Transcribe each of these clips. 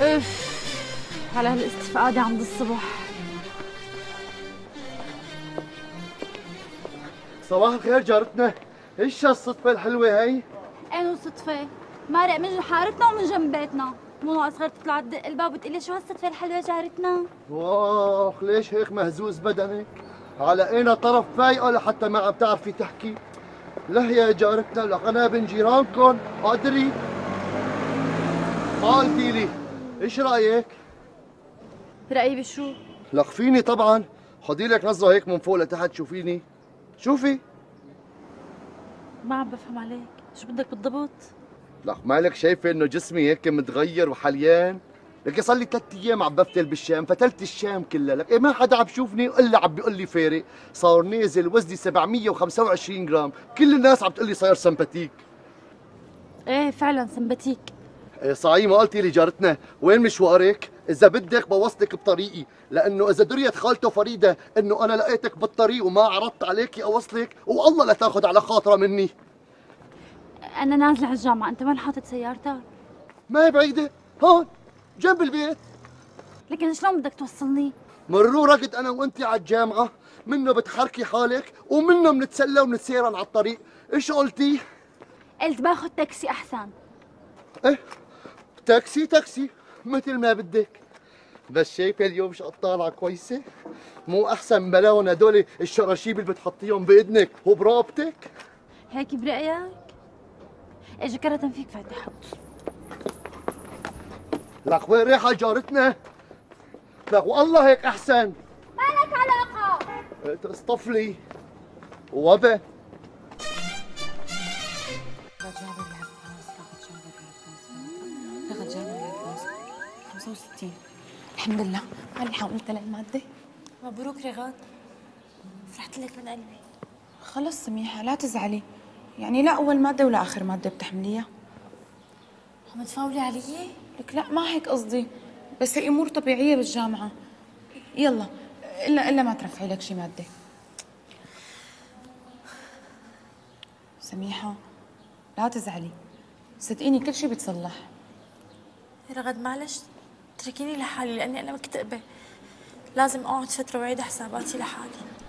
اف على هالاستفقادة عند الصبح. صباح الخير جارتنا، ايش هالصدفة الحلوة هي؟ انو صدفة؟ مارق من حارتنا ومن جنب بيتنا، مو ناقص غير تطلع تدق الباب وتقلي شو هالصدفة الحلوة جارتنا؟ واخ ليش هيك مهزوز بدنك؟ على اين طرف فايقة لحتى ما عم تعرفي تحكي؟ لا يا جارتنا لك انا بن جيرانكم، ادري. ما قلتي لي، ايش رايك؟ رأيي بشو؟ لك فيني طبعا، خدي لك نظرة هيك من فوق لتحت شوفيني. شوفي. ما عم بفهم عليك، شو بدك بالضبط؟ لك مالك شايفة انه جسمي هيك متغير وحليان؟ لك صار لي 3 ايام عم بفتل بالشام، فتلت الشام كلها، لك إيه ما حدا عم بشوفني الا عم بيقول لي فارق، صار نازل وزني 725 جرام، كل الناس عم تقول لي صاير سمباتيك. ايه فعلا سمباتيك. إيه صحيح ما قلتي لي جارتنا، وين مشوارك؟ إذا بدك بوصلك بطريقي، لأنه إذا دريت خالته فريدة إنه أنا لقيتك بالطريق وما عرضت عليكي أوصلك، والله لا تاخذ على خاطرها مني. أنا نازلة على الجامعة، أنت وين حاطط سيارتك؟ ما هي بعيدة، هون جنب البيت. لكن شلون بدك توصلني؟ مروا رقد أنا وأنتي على الجامعة، منه بتحركي حالك ومنه بنتسلى ونتسيرن على الطريق، إيش قلتي؟ قلت باخذ تاكسي أحسن. إيه تاكسي تاكسي مثل ما بدك، بس شايفه اليوم شقد طالعه كويسه؟ مو احسن بلاون هدول الشراشيب اللي بتحطيهم باذنك وبرقبتك؟ هيك برأيك؟ اجي كرة فيك فاتح. لك وين رايحه جارتنا؟ لك والله هيك احسن. ما لك علاقة. اصطفلي وبا. رغد جابر الفلوس 65. الحمد لله هاني حولت للمادة. مبروك رغد، فرحت لك من قلبي. خلص سميحة لا تزعلي، يعني لا أول مادة ولا آخر مادة بتحمليها. عم تفاولي علي؟ لك لا ما هيك قصدي، بس هي أمور طبيعية بالجامعة. يلا إلا ما ترفعي لك شي مادة. سميحة لا تزعلي، صدقيني كل شي بيتصلح. رغد معلش اتركيني لحالي لاني انا مكتئبه، لازم اقعد فتره واعيد حساباتي لحالي.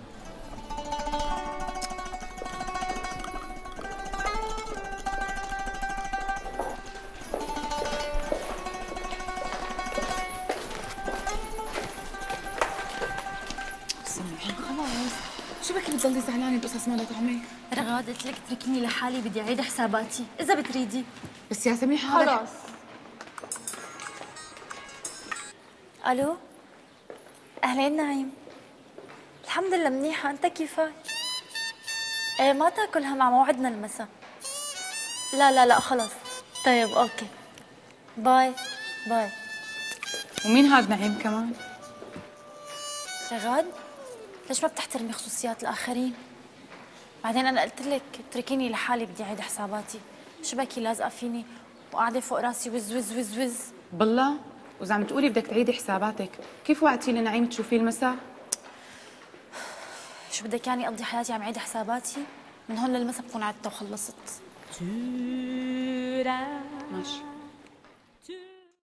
سميحة خلاص شو بك بتضلي زعلانة بقصص ما طعمة؟ رغد قلت لك اتركيني لحالي، بدي اعيد حساباتي اذا بتريدي. بس يا سميحة خلاص. الو اهلين نعيم، الحمد لله منيحه، انت كيفك؟ ايه ما تاكلها مع موعدنا المساء. لا خلص. طيب اوكي باي باي. ومين هاد نعيم كمان؟ رغد ليش ما بتحترمي خصوصيات الاخرين؟ بعدين انا قلت لك اتركيني لحالي، بدي اعيد حساباتي. شبكي لازقه فيني وقاعده فوق راسي وز وز وز وز. بالله وإذا عم تقولي بدك تعيدي حساباتك، كيف وعدتي لنعيم تشوفيه المساء؟ شو بدك يعني اقضي حياتي عم عيد حساباتي؟ من هون للمسا بكون عدت وخلصت. ماشي.